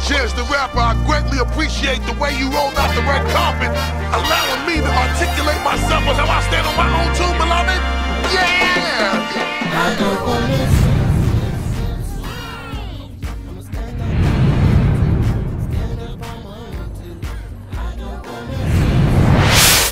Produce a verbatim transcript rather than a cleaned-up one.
Chance the Rapper, I greatly appreciate the way you rolled out the red carpet, allowing me to articulate myself